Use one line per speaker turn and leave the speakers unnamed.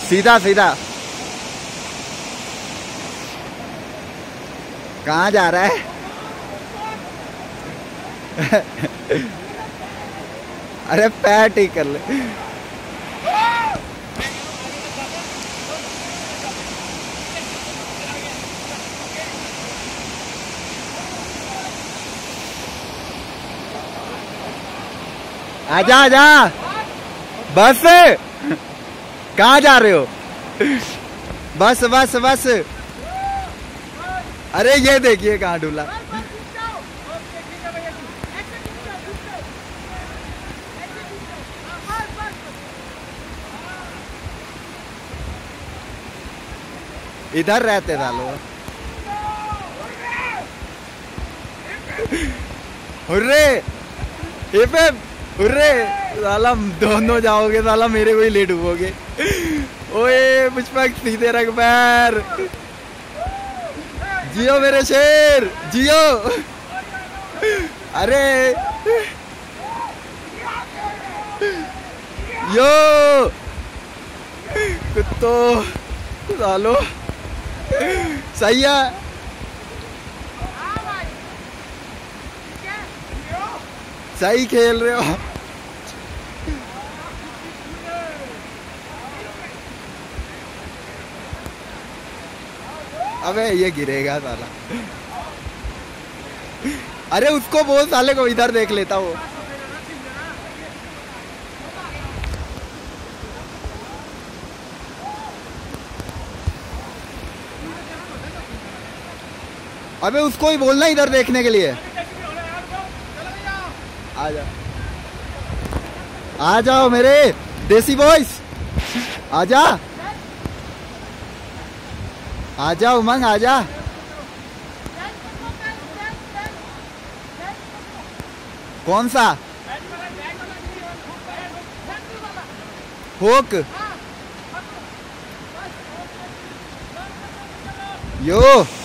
सीधा सीधा। कहाँ जा रहा है? अरे पैर ठीक कर ले। आजा आजा। बस कहाँ जा रहे हो? बस बस बस। अरे ये देखिए कहाँ डूला। इधर रहते था लोग। Hurray hurray. साला दोनों जाओगे, साला मेरे को ही ले डूबोगे। ओए पुष्पक सीधे रख पैर। जियो मेरे शेर जियो। अरे यो कुत्तो सालो। सही है। सही खेल रहे हो। अबे ये गिरेगा साला। अरे उसको बोल साले को इधर देख लेता वो। अबे उसको ही बोलना इधर देखने के लिए। आ जाओ आ जाओ मेरे देसी बॉयज। आजा आजा उमंग आजा। कौन सा? होक यो।